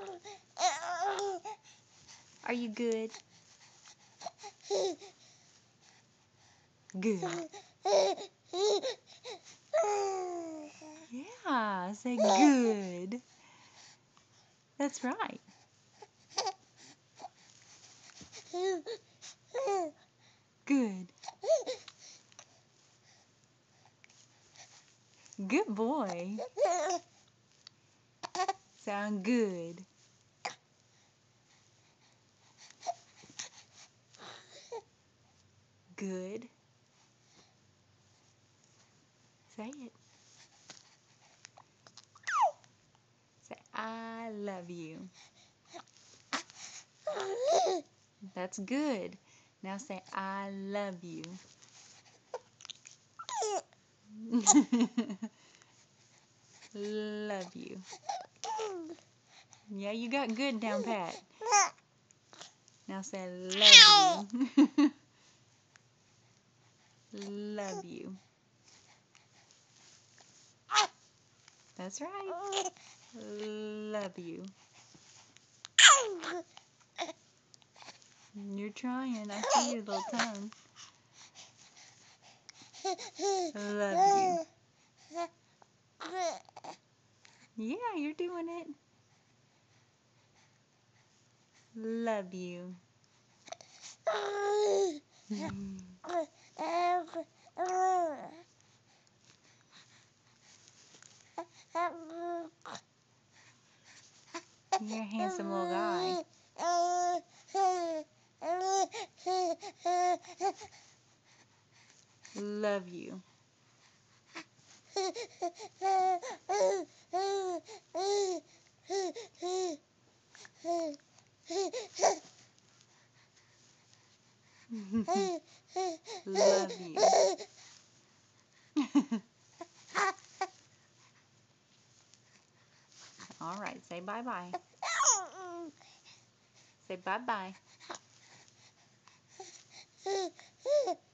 Are you good? Good. Yeah, say good. That's right. Good. Good boy. Sound good. Good. Say it. Say, I love you. That's good. Now say, I love you. Love you. Yeah, you got good down pat. Now say, love you. Love you. That's right. Love you. You're trying. I see your little tongue. Love you. Yeah, you're doing it. Love you. You're a handsome little guy. Love you. Love you. All right, say bye-bye. Say bye-bye.